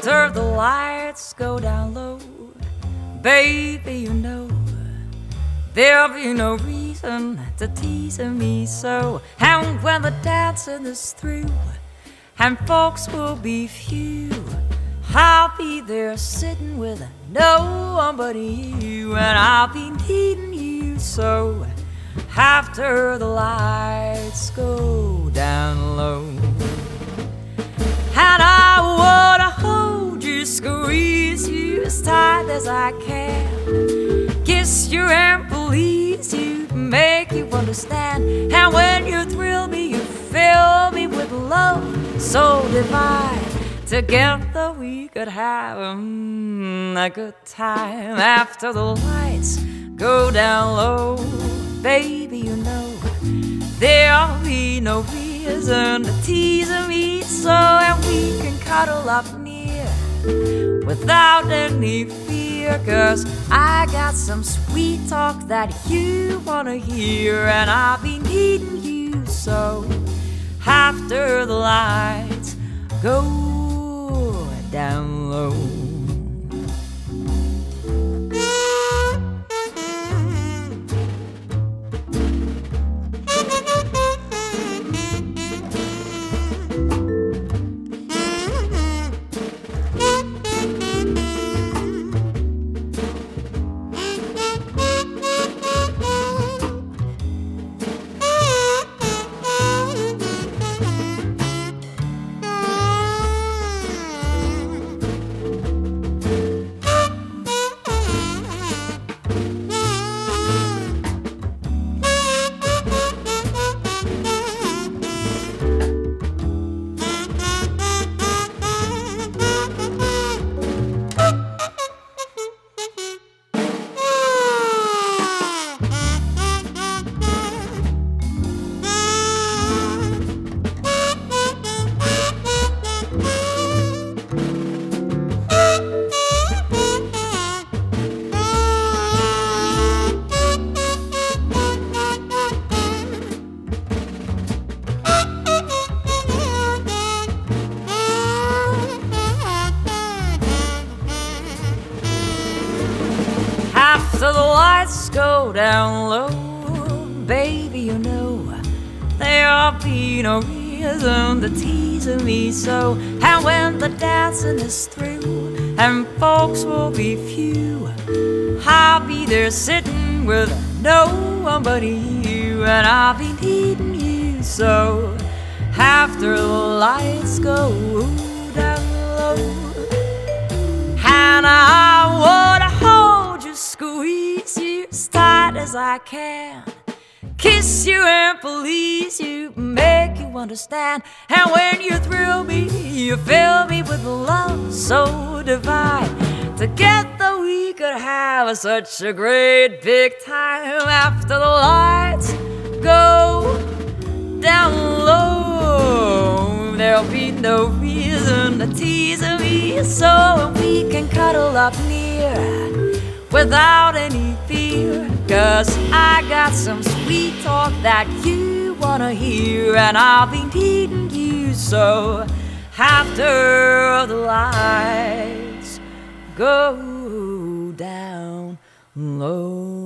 After the lights go down low, baby, you know there'll be no reason to tease me so. And when the dancing is through and folks will be few, I'll be there sitting with no one but you, and I'll be needing you so. After the lights go down low, and I wanna hold you, squeeze you as tight as I can, kiss you and please you, make you understand. And when you thrill me, you fill me with love so divine. Together we could have a good time. After the lights go down low, baby, you know there'll be no reason to tease me so. And we can cuddle up near without any fear, 'cause I got some sweet talk that you wanna hear, and I'll be needing you so. After the lights go down low. After the lights go down low, baby, you know there'll be no reason to tease me so. And when the dancing is through and folks will be few, I'll be there sitting with no one but you, and I'll be needing you so. After the lights go down low, and I wanna hold you, squeeze you as tight as I can, kiss you and please you, make you understand. And when you thrill me, you fill me with love so divine. Together we could have such a great big time. After the lights go down low, there'll be no reason to tease me so. We can cuddle up near without any fear, 'cause I got some sweet talk that you wanna hear, and I'll be needing you so. After the lights go down low.